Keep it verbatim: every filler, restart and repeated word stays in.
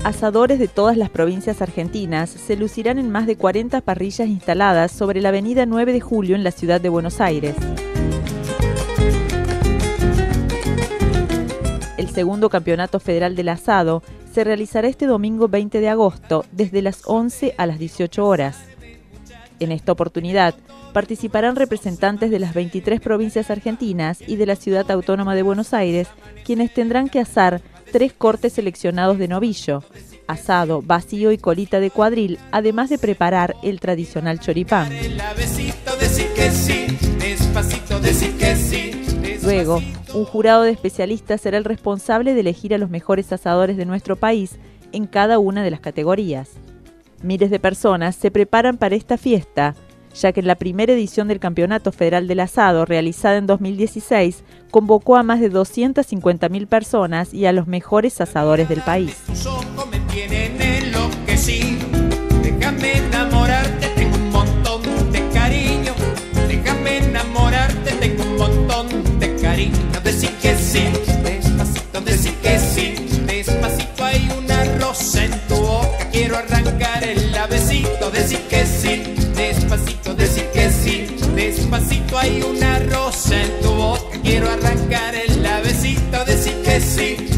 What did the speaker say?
asadores de todas las provincias argentinas se lucirán en más de cuarenta parrillas instaladas sobre la avenida nueve de julio en la ciudad de Buenos Aires. El segundo Campeonato Federal del Asado se realizará este domingo veinte de agosto, desde las once a las dieciocho horas. En esta oportunidad, participarán representantes de las veintitrés provincias argentinas y de la Ciudad Autónoma de Buenos Aires, quienes tendrán que asar tres cortes seleccionados de novillo, asado, vacío y colita de cuadril, además de preparar el tradicional choripán. Luego, un jurado de especialistas será el responsable de elegir a los mejores asadores de nuestro país en cada una de las categorías. Miles de personas se preparan para esta fiesta, ya que en la primera edición del Campeonato Federal del Asado, realizada en dos mil dieciséis, convocó a más de doscientas cincuenta mil personas y a los mejores asadores del país. Déjame enamorarte, tengo un montón de cariño. Déjame enamorarte, tengo un montón de cariño. Decí que sí, despacito, decí que sí. Despacito hay una rosa en tu boca, quiero arrancar el labecito. Decí que sí, despacito, decí que sí. Despacito hay una rosa en tu boca, quiero arrancar el labecito. Decí que sí.